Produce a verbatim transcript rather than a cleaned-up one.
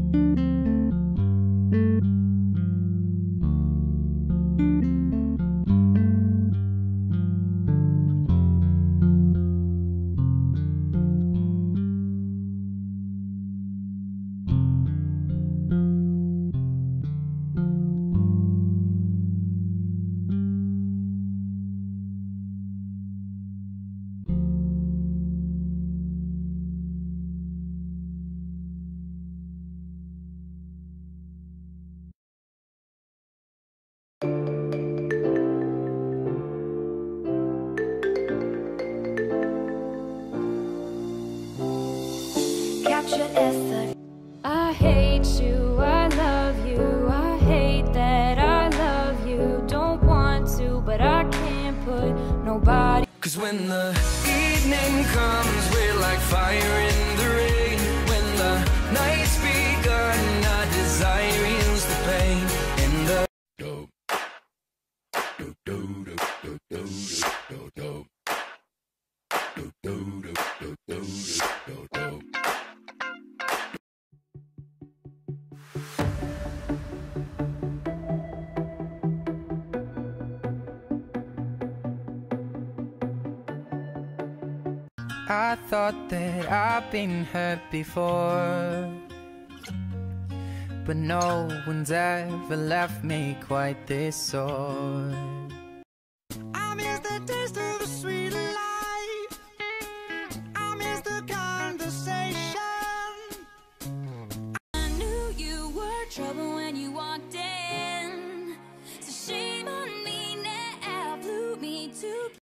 I hate you, I love you, I hate that I love you. Don't want to, but I can't put nobody. Cause when the evening comes, we're like fire in the rain. When the night's begun, our desire heals the pain. In the do do do do do do do do do do do do do do. I thought that I've been hurt before, but no one's ever left me quite this sore.